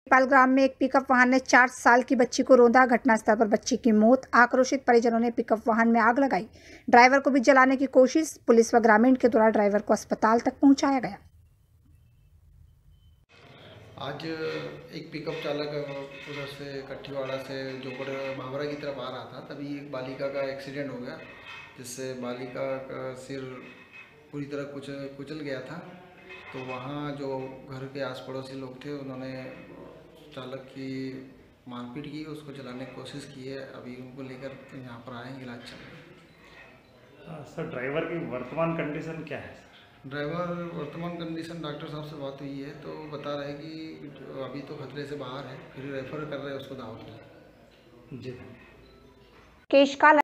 पालग्राम में एक पिकअप वाहन ने 4 साल की बच्ची को रौंदा। घटनास्थल पर बच्ची की मौत। आक्रोशित परिजनों ने पिकअप वाहन में आग लगाई। ड्राइवर को भी जलाने की कोशिश। पुलिस व ग्रामीण के द्वारा ड्राइवर को अस्पताल तक पहुंचाया गया। आज एक पिकअप चालक उधर से कट्ठीवाड़ा से जोगड़ भावरा की तरफ आ रहा था, तभी एक बालिका का एक्सीडेंट हो गया, जिससे बालिका का सिर पूरी तरह कुचल गया था। तो वहाँ जो घर के आस पड़ोसी लोग थे, उन्होंने चालक की मारपीट की, उसको जलाने की कोशिश की है। अभी उनको लेकर यहाँ पर आए, इलाज चल रहा है। सर, ड्राइवर की वर्तमान कंडीशन क्या है? ड्राइवर वर्तमान कंडीशन डॉक्टर साहब से बात हुई है, तो बता रहे हैं कि अभी तो खतरे से बाहर है, फिर रेफर कर रहे हैं उसको दावत में। जी। केश काला।